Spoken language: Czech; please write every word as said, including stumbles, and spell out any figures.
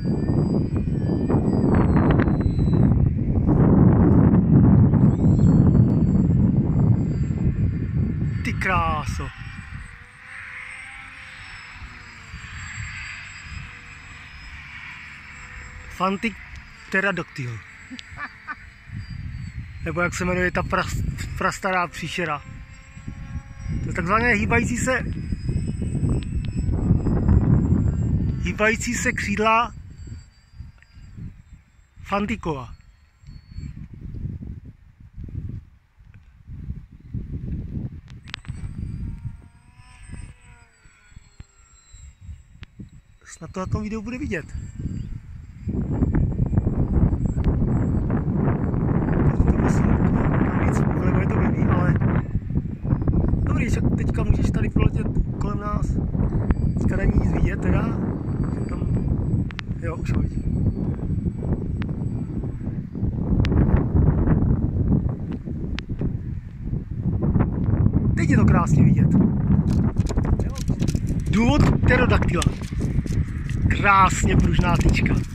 Ty kráso. Fantik pterodaktyl. Nebo jak se jmenuje ta pras, prastará příšera. To je takzvané hýbající se hýbající se křídla Fantikova. Snad to na tom videu bude vidět. Dobrý, teďka můžeš tady proletět kolem nás. Teďka není nic vidět teda. Tam... Jo, už ho vidím. Teď je to krásně vidět. Důvod pterodaktyla. Krásně pružná tyčka.